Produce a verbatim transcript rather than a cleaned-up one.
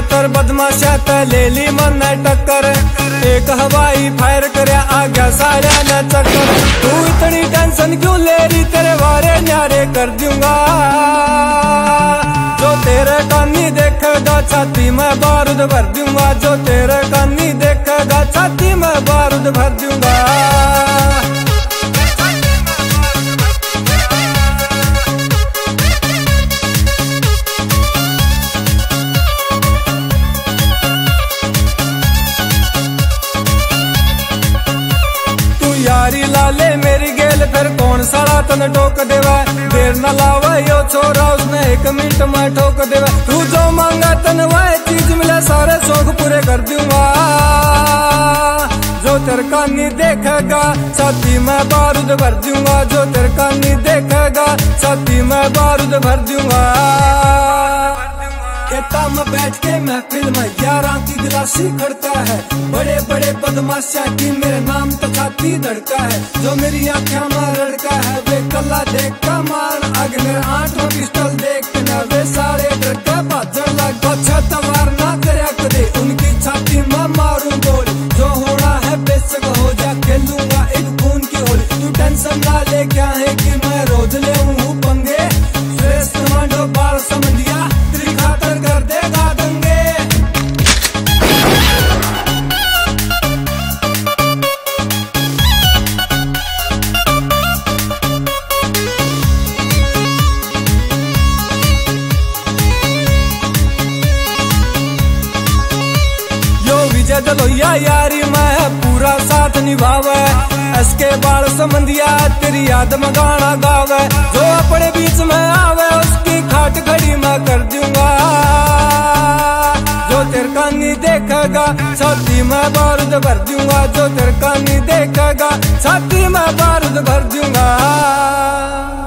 छोतर बदमाशा ते ले ली मन टक्कर, एक हवाई फायर करया आ गया सारा न चक्कर। तू इतनी टेंशन क्यों ले रही, तेरे वारे न्यारे कर दूंगा। जो तेरे कानी देखेगा छाती में बारूद भर दूंगा, जो तेरे कानी देखेगा छाती में बारूद भर दूंगा। यारी लाले मेरी गेल फिर कौन साला तन टोक देवा, देर न लावा यो छोरा उसने एक मिनट में ठोक देवा। तू जो मांगा तन वह चीज मिले, सारे शौक पूरे कर दूंगा। जो तेरे कानी देखेगा छाती में बारूद भर दूंगा, जो तेरे कानी देखेगा छाती में बारूद भर दूंगा। खेता में बैठ के महफिल में यारा की गिलासी खड़का है, बड़े बड़े बदमाशा की मेरे नाम तो छाती धड़का है। जो मेरी आँखों में लड़का है वे कला देख का मार, आगे मेरे आंख में पिस्टल देख के न वे सारे डर के भाजन लग। अच्छा तवार ना करे कदे उनकी छाती में मारूं गोली, जो होना है बेशक हो जा खेलूंगा एक खून की होली। तू टेंशन ना ले क्या है कि मैं रोज ले हूँ पंगे, श्रेष्ठ मांडो बाल समझिया तेरी खातर कर देगा दंगे। यो विजय दलोया यारी मैं पूरा साथ निभावे, इसके बाल समंदिया तेरी याद में गाना गावे। जो अपने बीच में आवे उसकी खाट खड़ी मैं कर दूंगा। जो तेरे कानी देखेगा छाती में बारूद भर दूंगा, जो तेरे कानी देखेगा छाती में बारूद भर दूंगा।